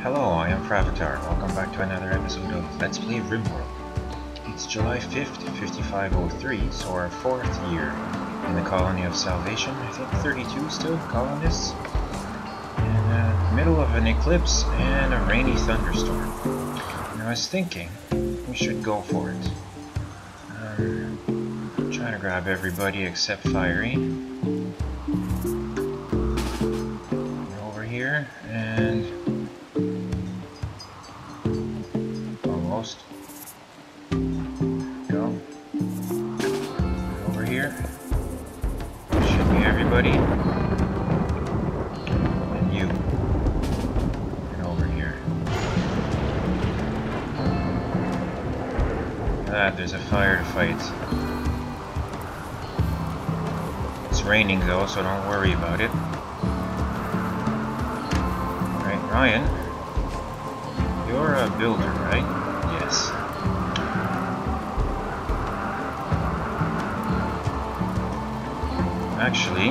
Hello, I am FrAvatar. Welcome back to another episode of Let's Play Rimworld. It's July 5th, 5503, so our 4th year in the Colony of Salvation. I think 32 still, colonists. In middle of an eclipse and a rainy thunderstorm. And I was thinking, we should go for it. I'm trying to grab everybody except Fiery. Over here, and almost. Go. Over here. Should be everybody. And you. And over here. There's a fire to fight. It's raining though, so don't worry about it. Right, Ryan. You're a builder, right? Yes. Actually,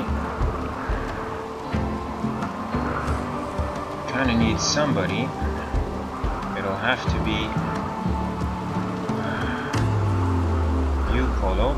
kinda need somebody. It'll have to be you, Polo.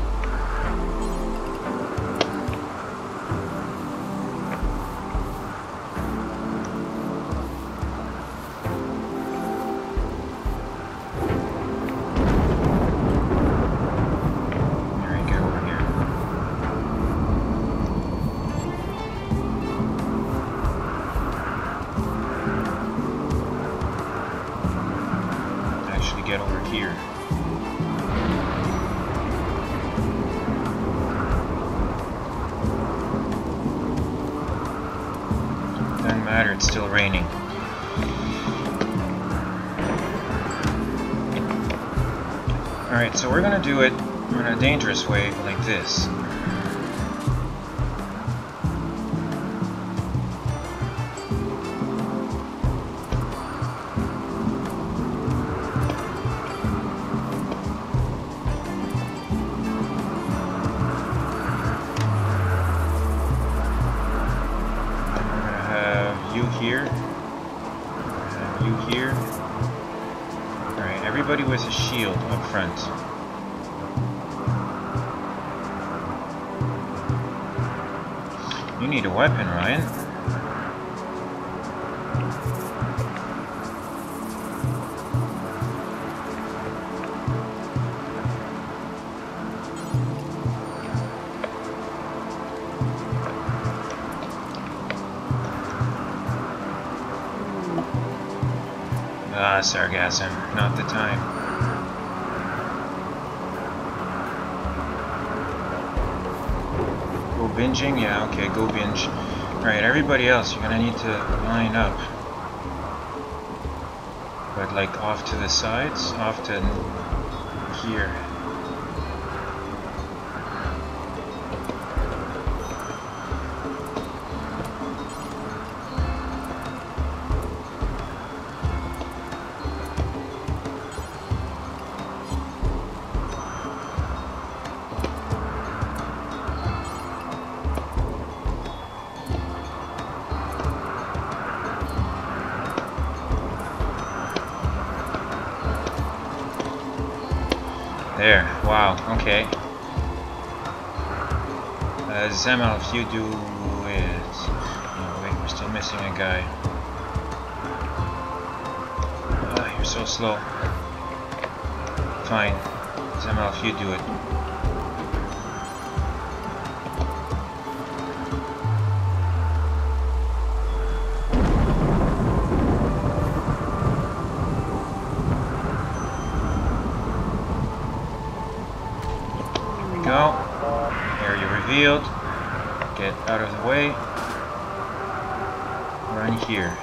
Get over here. Doesn't matter, it's still raining. Alright, so we're gonna do it in a dangerous way like this. Everybody with a shield up front. You need a weapon, Ryan. Ah, sargassum, not the time. Go binging? Yeah, okay, go binge. Right, everybody else, you're gonna need to line up. But like off to the sides, off to here. There, wow, okay. Zemal, if you do it... Oh, wait, we're still missing a guy. You're so slow. Fine. Zemal, if you do it. Go. Area revealed. Get out of the way. Run here.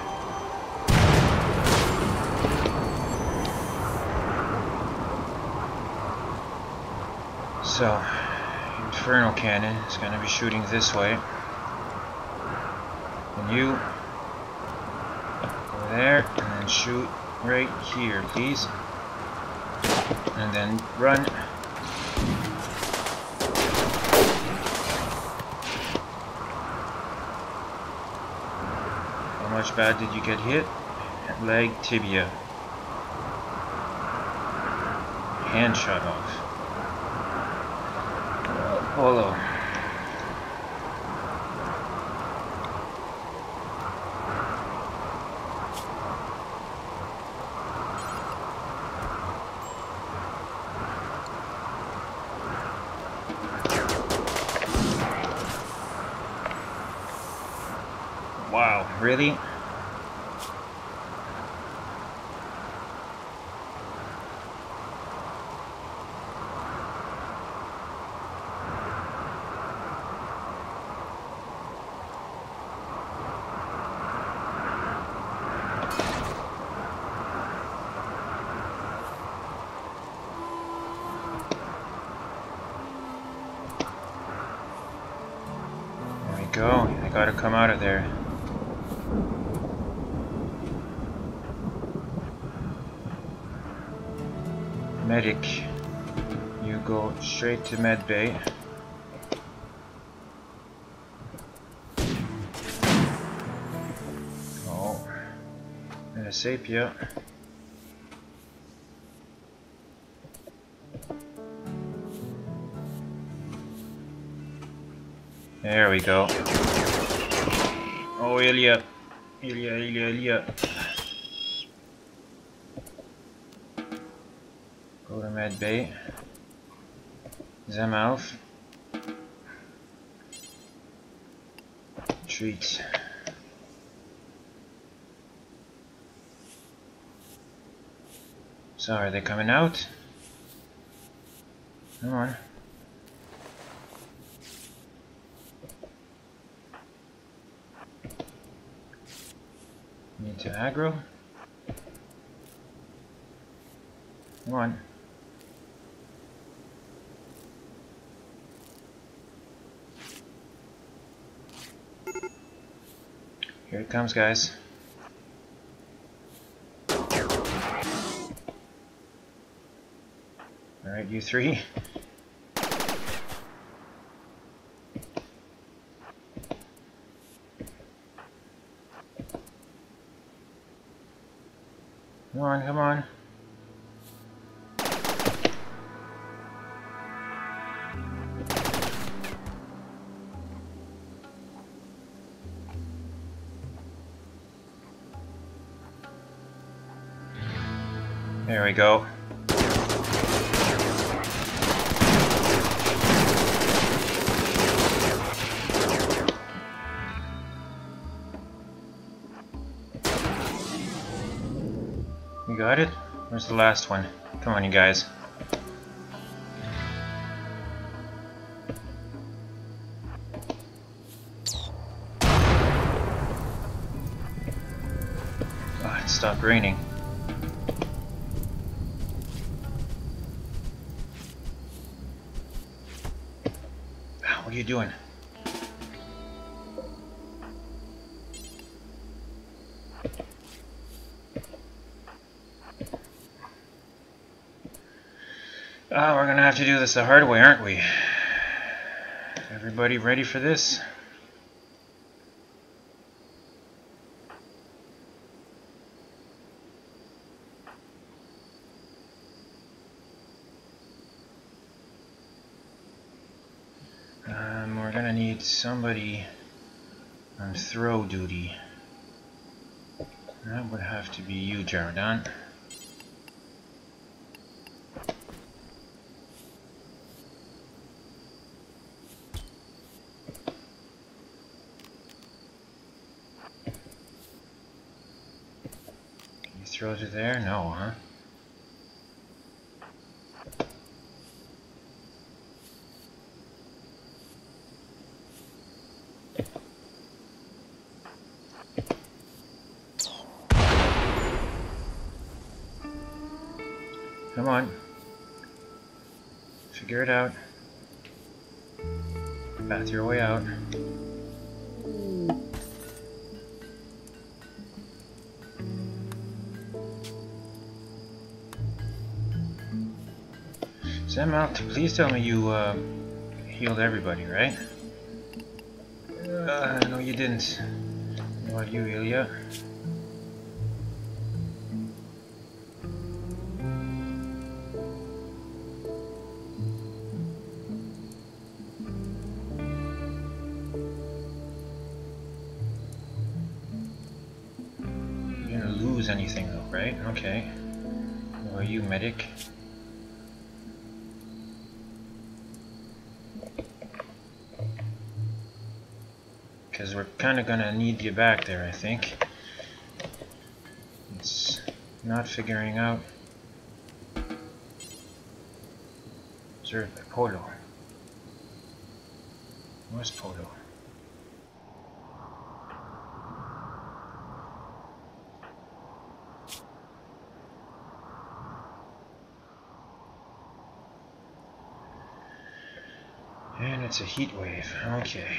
So, Inferno Cannon is going to be shooting this way. And you go there and then shoot right here, please. And then run. How much bad did you get hit? leg, tibia. Hand shot off. Polo. Wow, really? There we go. I gotta come out of there. Medic, you go straight to med bay. Oh, Metasapia. There we go. Oh, Ilya. Ilya. Go to med bay. Zamauf. Treat. So, are they coming out? Come on. Need to aggro. Come on. Here it comes, guys. Alright, you three. Come on, come on. There we go. You got it? Where's the last one? Come on, you guys. Oh, it stopped raining. What are you doing? Oh, we're gonna have to do this the hard way, aren't we? Everybody ready for this? We're gonna need somebody on throw duty. That would have to be you, Jaredon. Can you throw to there? No, huh? Come on. Figure it out. Bath your way out. Sam out. Please tell me you healed everybody, right? No, you didn't. What about you, Ilya? lose anything though, right? Okay. Who are you, medic? Because we're kind of gonna need you back there, I think. It's not figuring out. Observe Polo. Where's Polo? And it's a heat wave. Okay.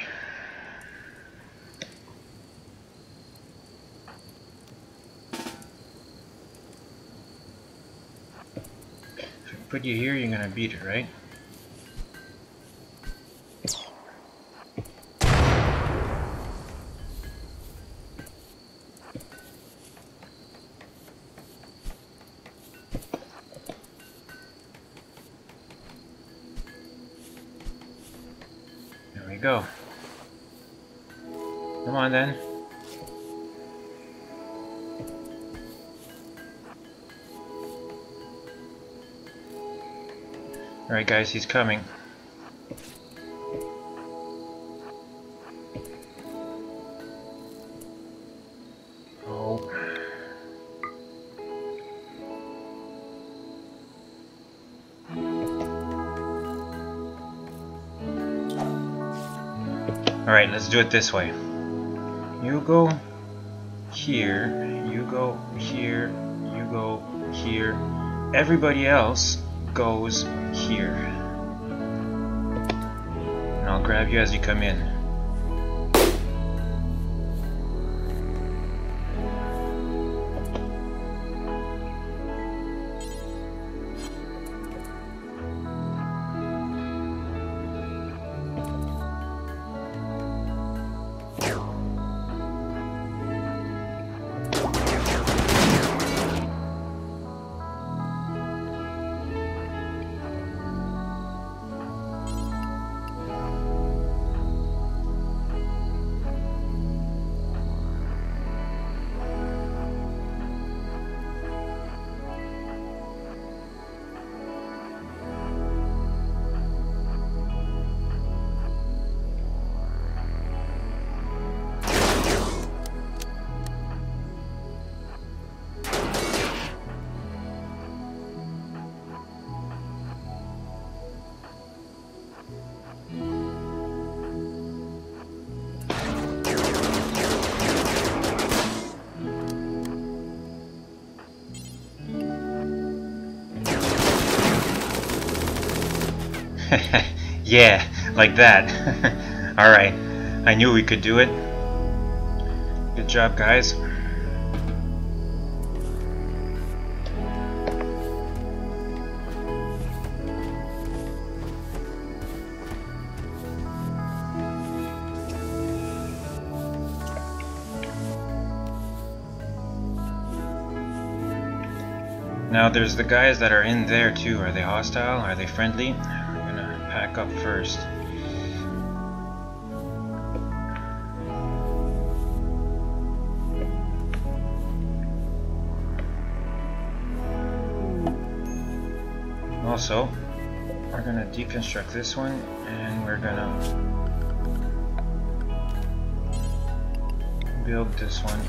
If I put you here, you're gonna beat it, right? There we go. Come on then. Alright guys, he's coming. Oh. Alright, let's do it this way. You go here, you go here, you go here. Everybody else goes here. And I'll grab you as you come in. Yeah, like that. Alright, I knew we could do it. Good job, guys. Now there's the guys that are in there too. Are they hostile? Are they friendly? We're gonna pack up first. Also, we're gonna deconstruct this one and we're gonna build this one.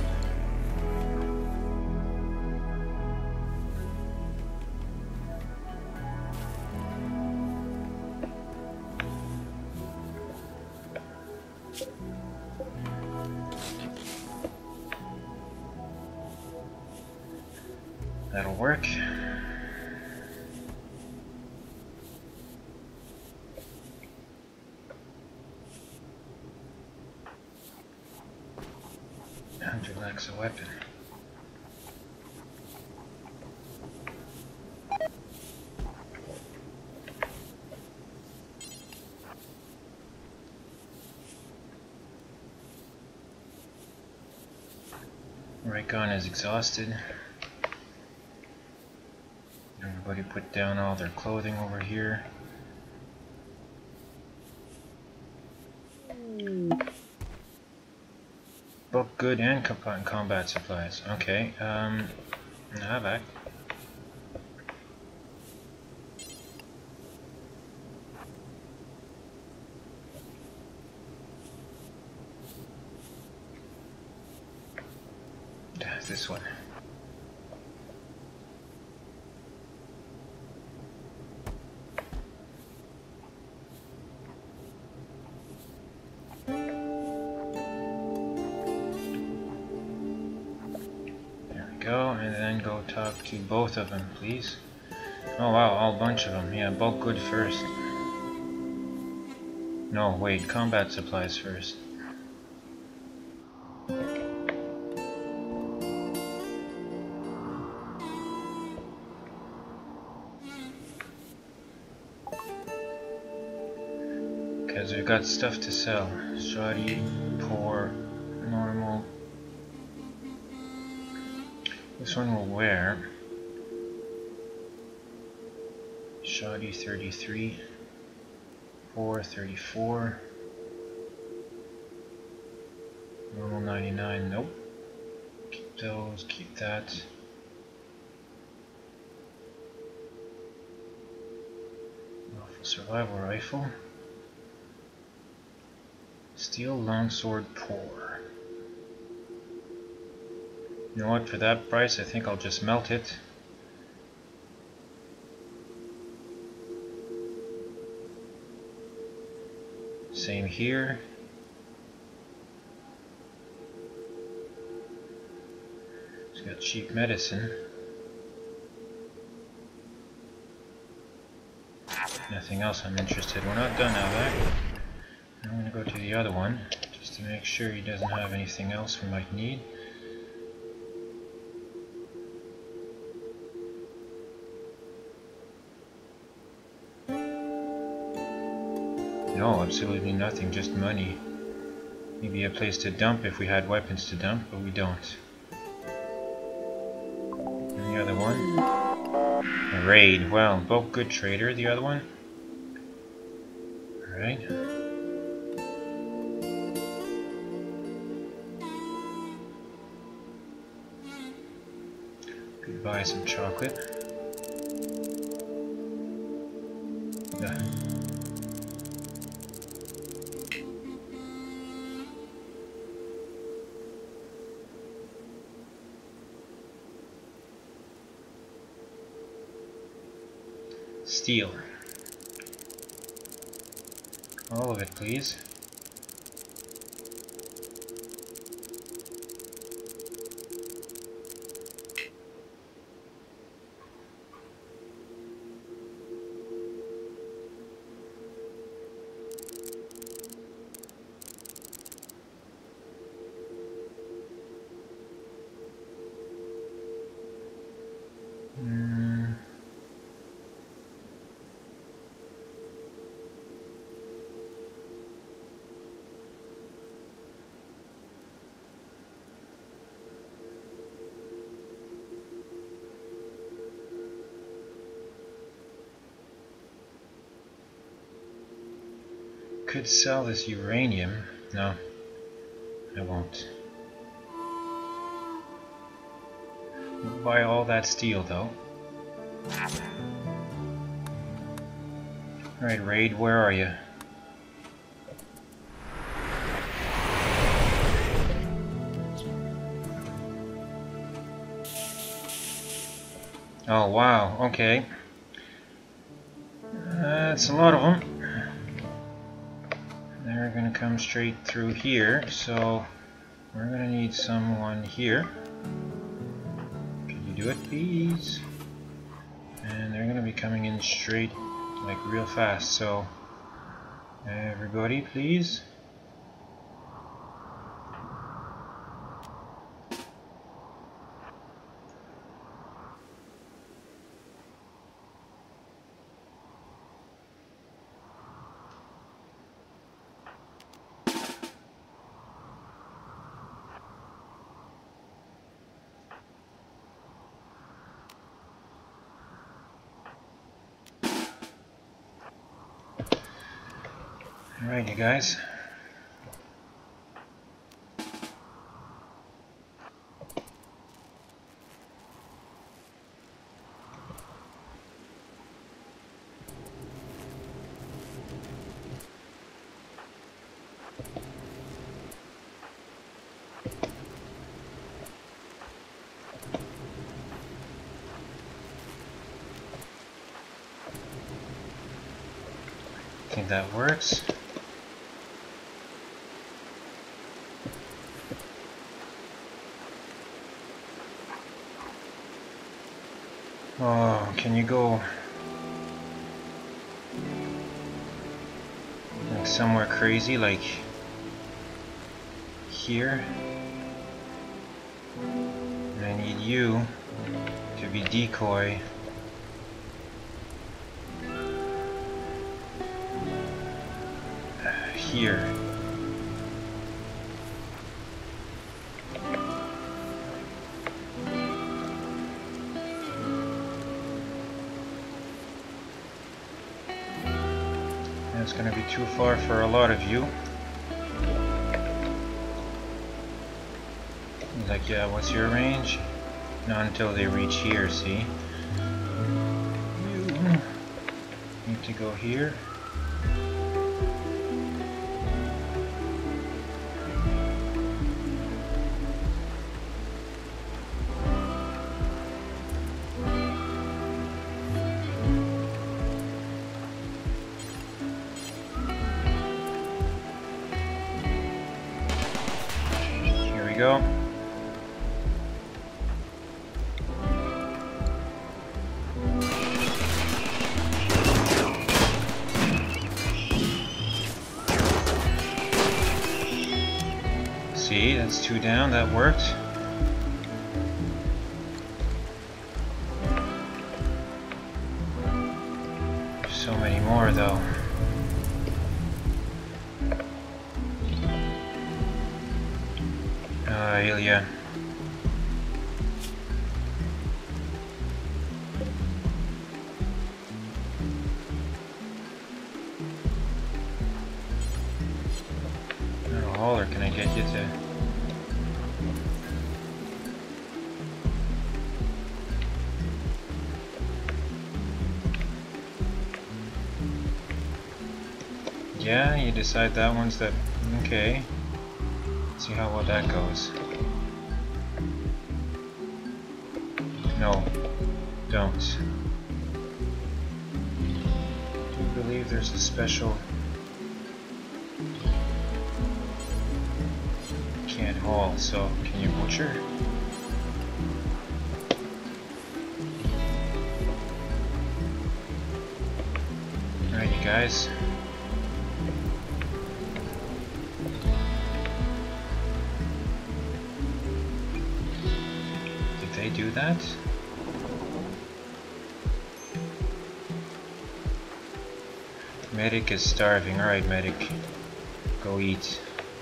That'll work. Tundra lacks a weapon. Raycon is exhausted. Everybody put down all their clothing over here. Book good and combat supplies. Okay, back. This one. Go, and then go talk to both of them, please. Oh wow, all bunch of them. Yeah, bulk good first. No, wait, combat supplies first. Because we've got stuff to sell. Shoddy, poor, normal. This one will wear. Shoddy 33, poor 34, normal 99, nope. Keep those, keep that. Lawful survival rifle. Steel longsword poor. You know what, for that price I think I'll just melt it. Same here. It's got cheap medicine. Nothing else I'm interested. We're not done now, that. I'm going to go to the other one just to make sure he doesn't have anything else we might need. No, absolutely nothing, just money. Maybe a place to dump if we had weapons to dump, but we don't. And the other one? A raid. Well, both good trader, the other one. Alright. Could buy some chocolate. Steel. All of it, please. Could sell this uranium. No, I won't. We'll buy all that steel though. Alright, Raid, where are you? Oh wow, okay. That's a lot of them. They're gonna come straight through here, so we're gonna need someone here. Can you do it, please? And they're gonna be coming in straight, like real fast, so everybody, please. Alright, you guys. think that works. Oh, can you go like somewhere crazy, like here? And I need you to be decoy. Here. It's going to be too far for a lot of you. He's like, yeah, what's your range? Not until they reach here, see? You need to go here. Go. See, that's 2 down, that worked. So many more though. Ilya. Not a hauler, can I get you to? Yeah, you decide that one's the... okay. See how well that goes. No, don't. Do you believe there's a special... can't haul, so can you butcher? Alright, you guys. Do that. Medic is starving. Alright, medic. Go eat.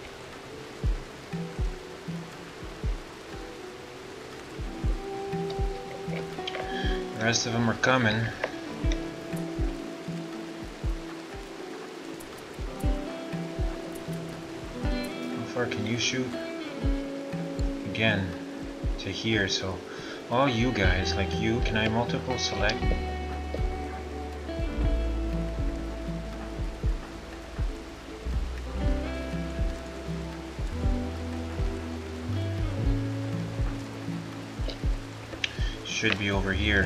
The rest of them are coming. How far can you shoot? Again, to here, so all you guys, like you, can I multiple select? Should be over here.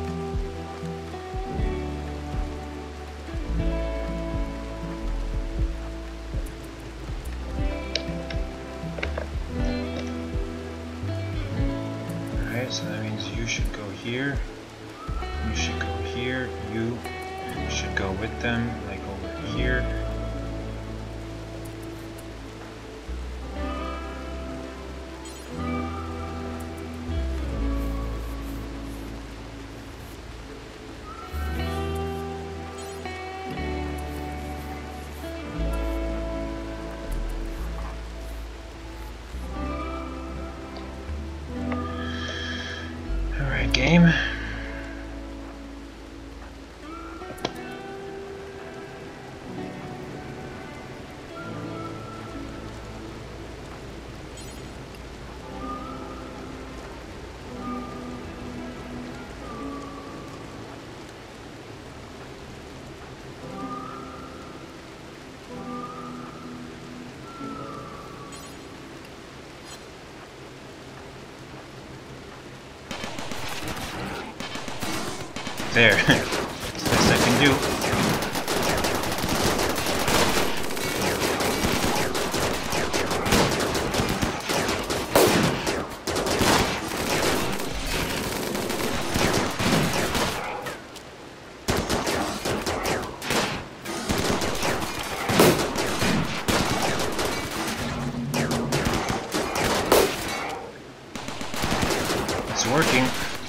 So that means you should go here, you should go here, you should go with them, like over here. Game. There. That's the best I can do. It's working.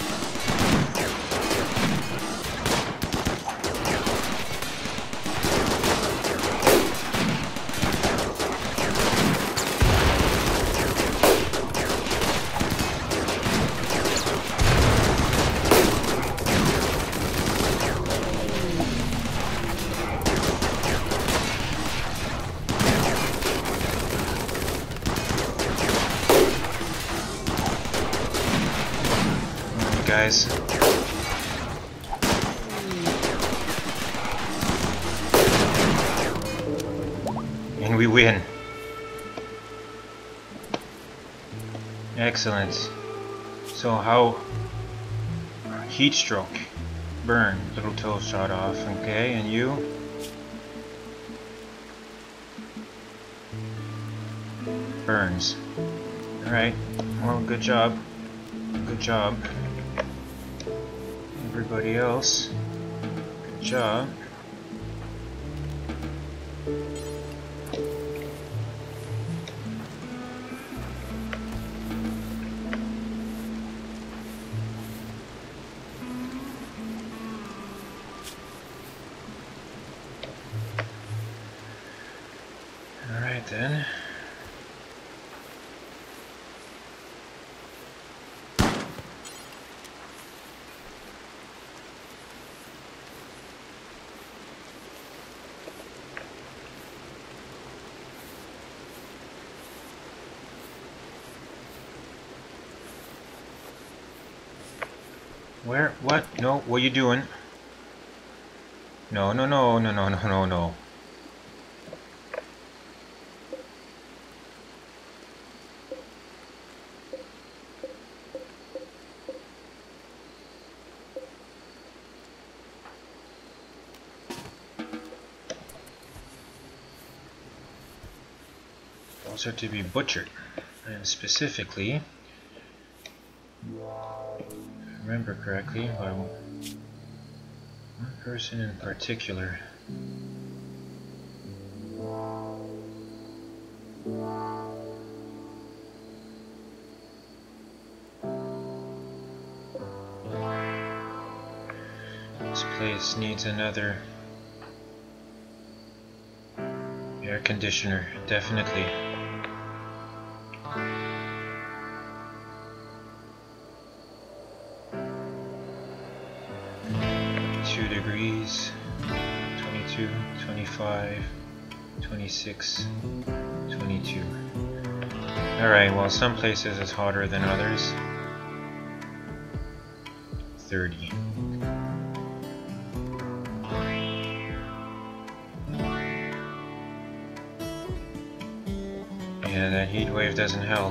Guys. And we win. Excellent. So how? Heat stroke. Burn. Little toe shot off. Okay, and you? Burns. Alright. Well, good job. Good job. Everybody else, good job. All right then. Where? What? No, what are you doing? No, no, no, no, no, no, no, no. Those are to be butchered, and specifically, remember correctly, by one person in particular. This place needs another air conditioner, definitely. 2 degrees, 22, 25, 26, 22. Alright, well, some places it's hotter than others. 30. Yeah, that heat wave doesn't help.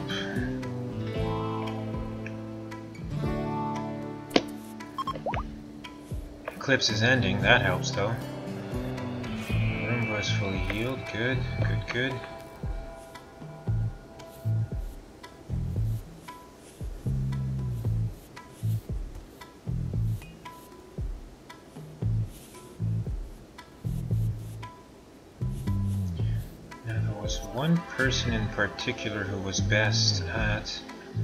Eclipse is ending, that helps though. Room was fully healed, good, good, good. Now there was one person in particular who was best at...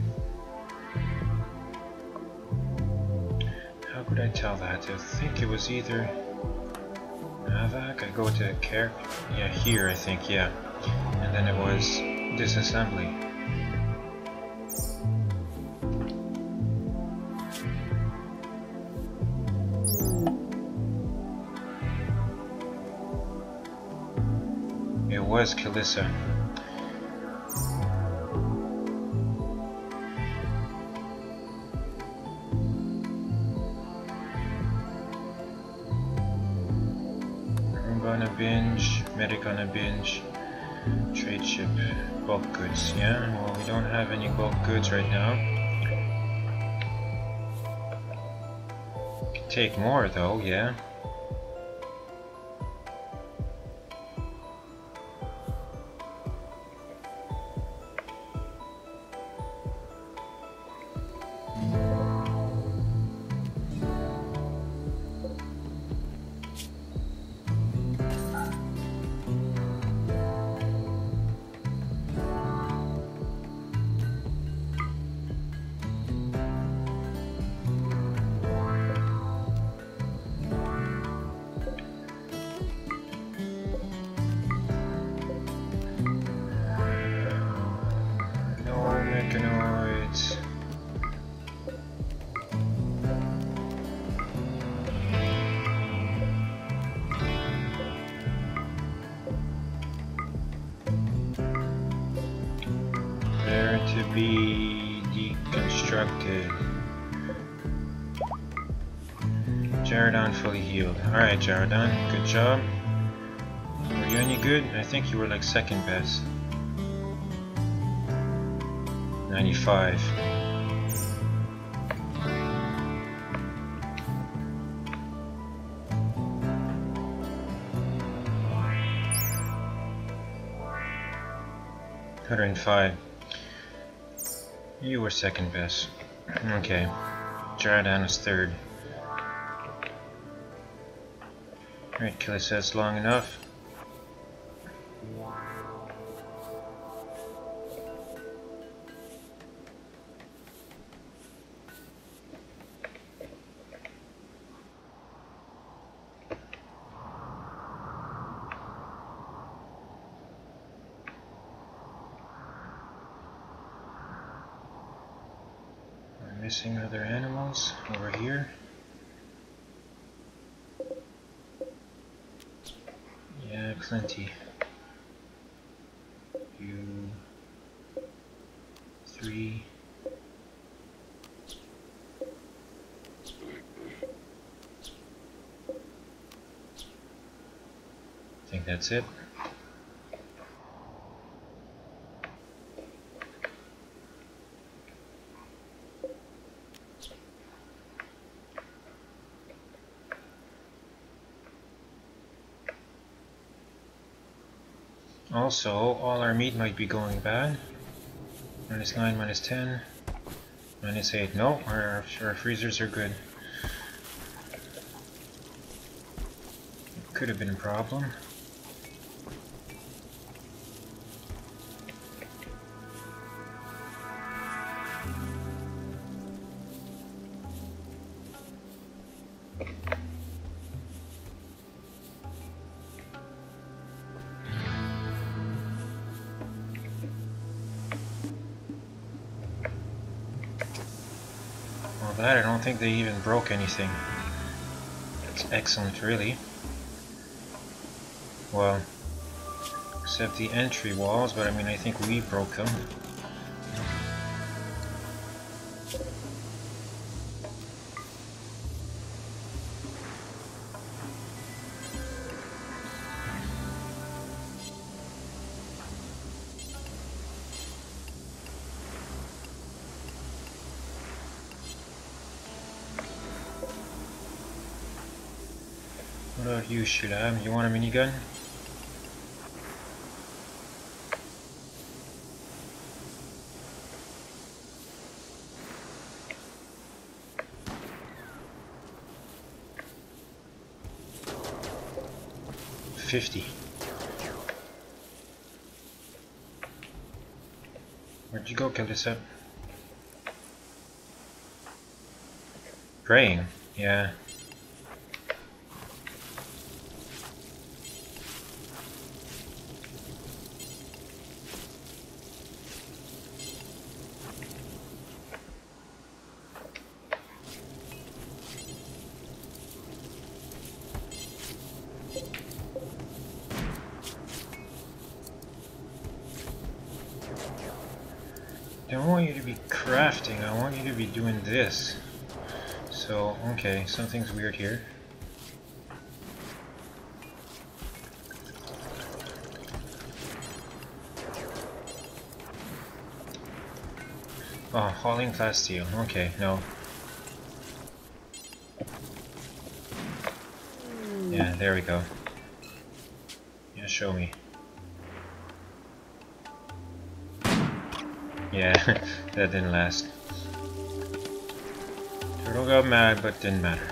How could I tell that? I think it was either Avac. I go to care. Yeah, here I think. Yeah, and then it was disassembly. It was Kalissa. On a binge, medic on a binge, trade ship, bulk goods. Yeah, well, we don't have any bulk goods right now. Could take more though, yeah. be deconstructed. Jaredon fully healed. Alright, Jaredon, good job. Were you any good? I think you were like second best. 95. $105. You were second best. Okay. Jaredon was third. Alright, kill it says long enough. Missing other animals over here. Yeah, plenty. 2, 3. I think that's it. Also, all our meat might be going bad. -9, -10, -8. No, our freezers are good. Could have been a problem. That I don't think they even broke anything. That's excellent, really. Well, except the entry walls, but I mean I think we broke them. What about you, Shulam? You want a minigun? $50. Where'd you go, Kildisette? Praying? Yeah. I don't want you to be crafting, I want you to be doing this. So, okay, something's weird here. Oh, hauling class steel. Okay, no. Yeah, there we go. Yeah, show me. Yeah, that didn't last. Turtle got mad, but didn't matter.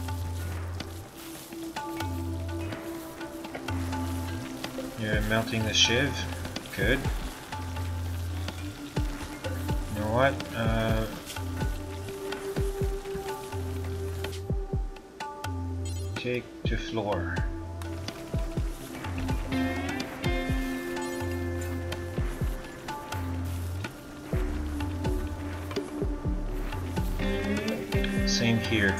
You're melting the shiv. Good. You know what? Take to floor. Same here.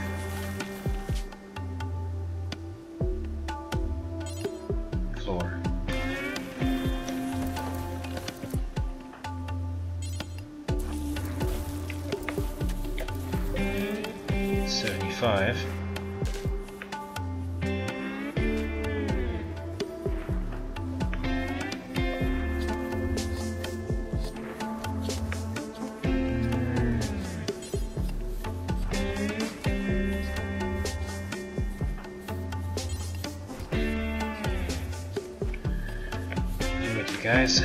Floor. 75. Do it, you guys.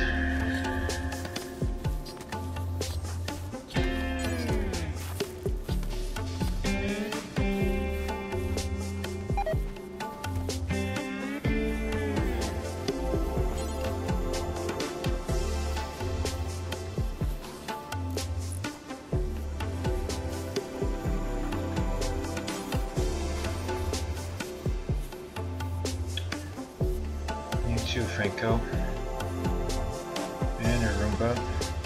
You too, Franco. And a Roomba.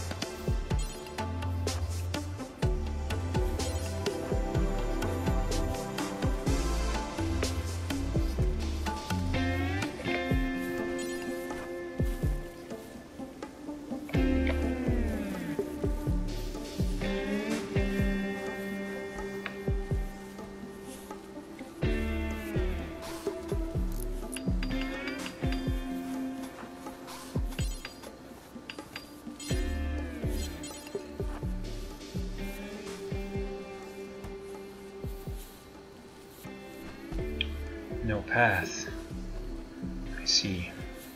No path. I see.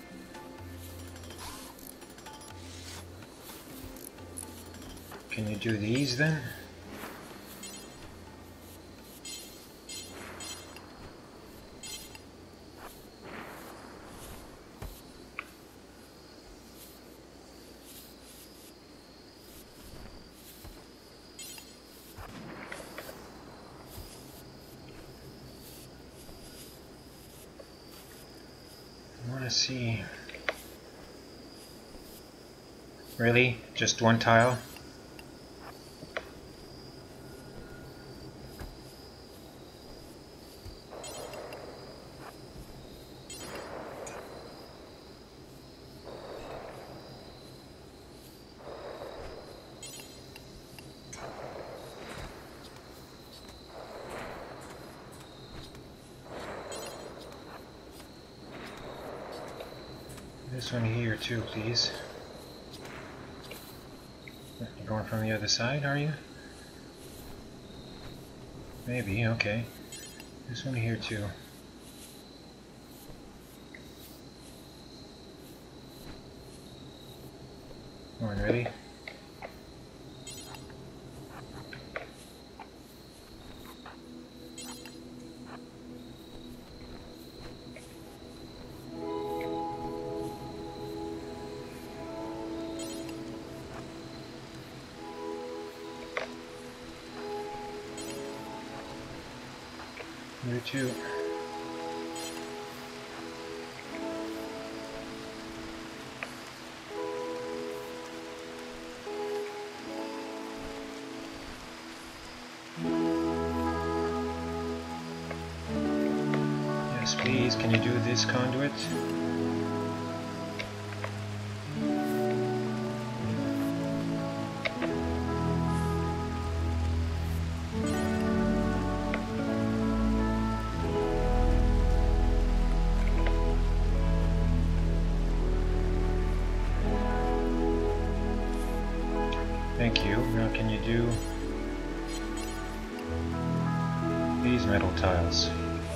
Can you do these then? See. Really? Just one tile? This one here too, please. You're going from the other side, are you? Maybe, okay. This one here too. One ready? You too. Yes, please, can you do this conduit? Thank you. Now can you do these metal tiles?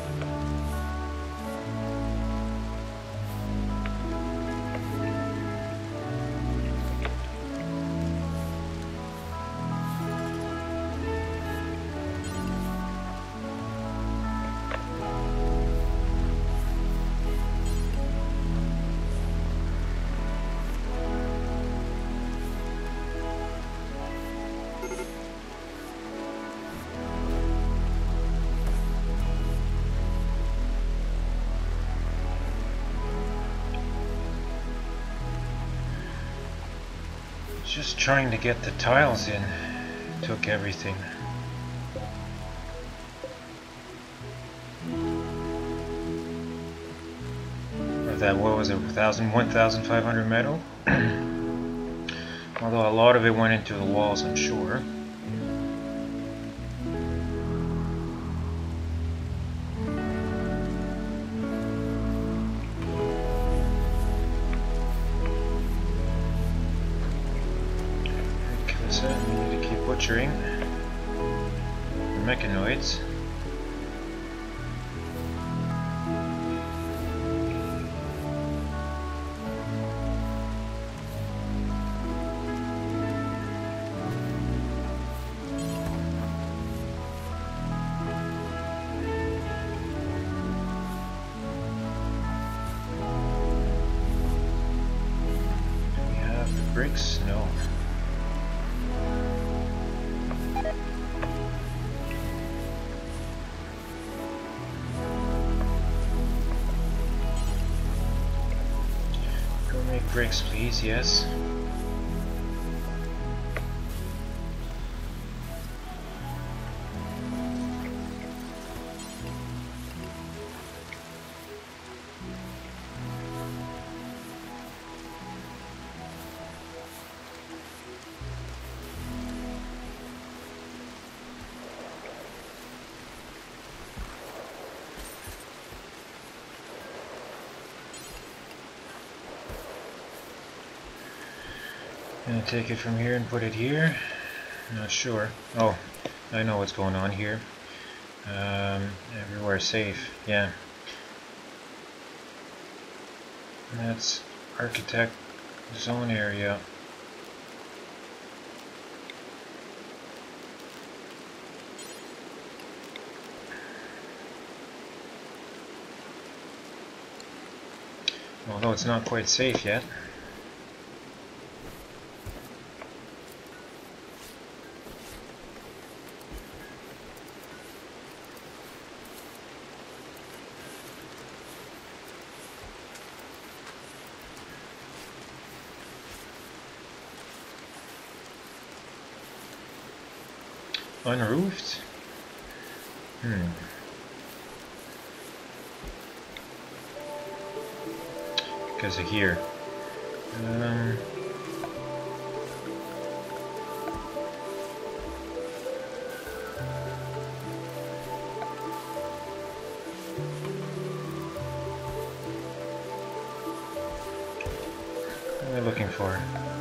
Just trying to get the tiles in took everything. Or that, what was it, 1,500 metal? Although a lot of it went into the walls, I'm sure. butchering the mechanoids. Bricks? No. Go make bricks, please. Yes. Gonna take it from here and put it here. Not sure. Oh, I know what's going on here. Everywhere safe. Yeah. That's architect zone area. Although it's not quite safe yet. Unroofed? Because of here. What am I looking for?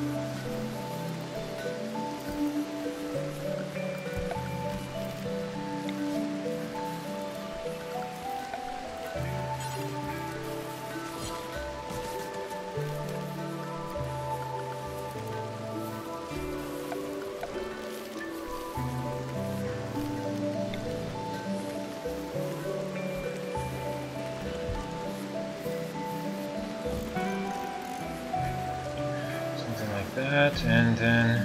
That, and then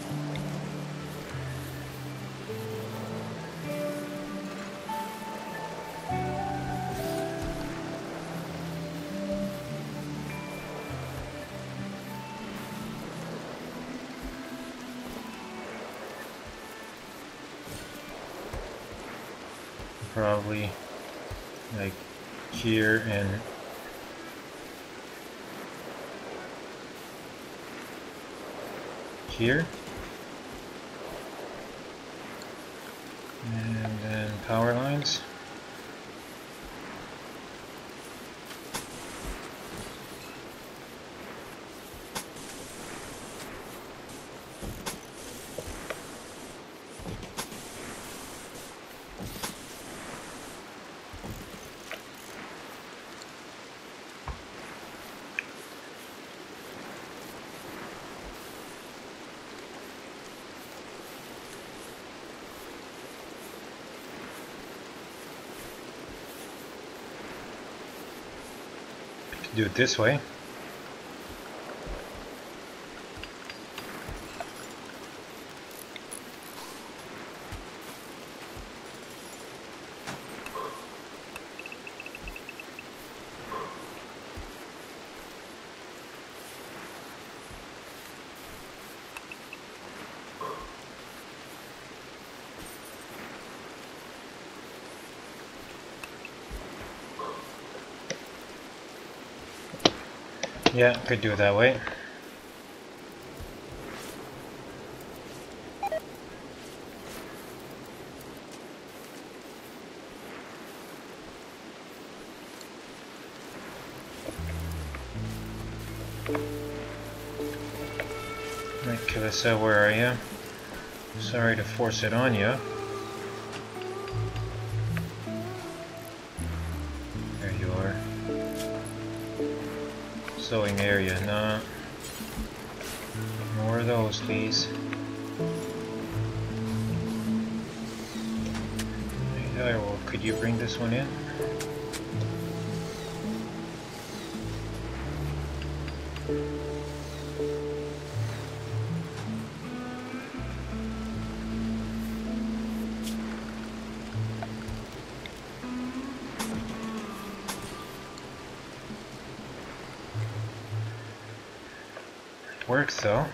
probably like here and here, and then power lines. Do it this way. Yeah, could do it that way. Right, Kalissa, where are you? Sorry to force it on you. There you are. Sewing area, nah. More of those, please. Hey, well, could you bring this one in? Works though.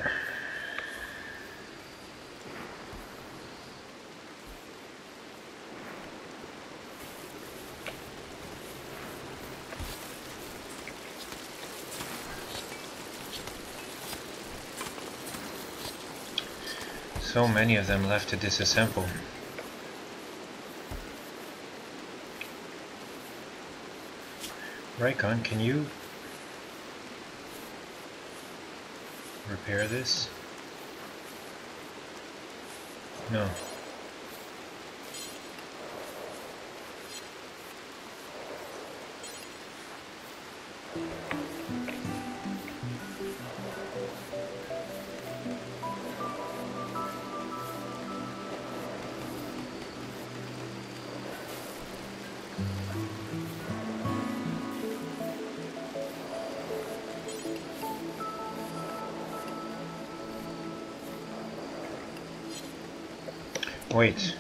So many of them left to disassemble. Raikon, can you repair this? No. Wait.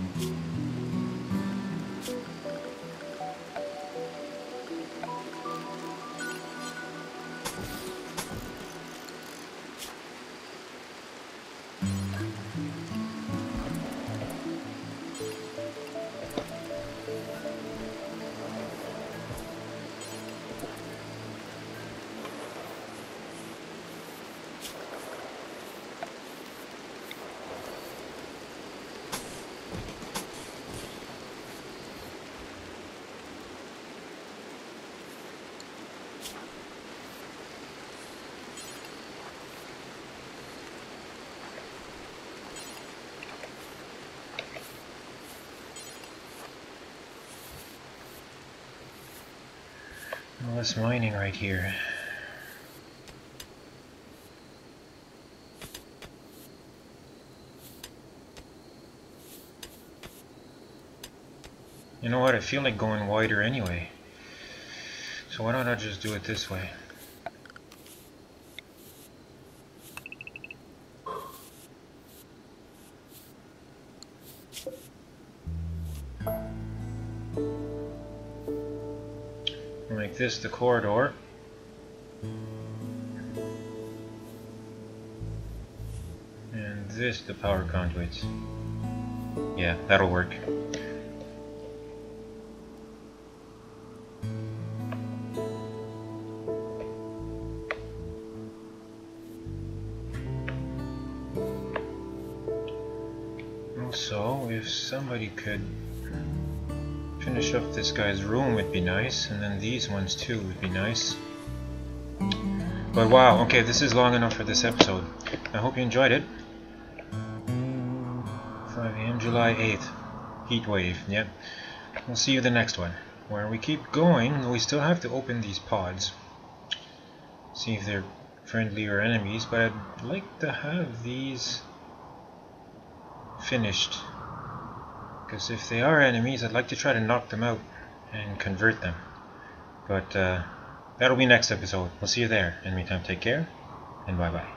All this mining right here. You know what, I feel like going wider anyway. So why don't I just do it this way? Make this the corridor. And this the power conduits. Yeah, that'll work. Also, if somebody could finish up this guy's room would be nice, and then these ones too would be nice. But wow, okay, this is long enough for this episode. I hope you enjoyed it. 5 AM July 8th. Heat wave, yep. We'll see you the next one. Where we keep going, we still have to open these pods. See if they're friendly or enemies, but I'd like to have these finished. Because if they are enemies, I'd like to try to knock them out and convert them. But that'll be next episode. We'll see you there. In the meantime, take care, and bye-bye.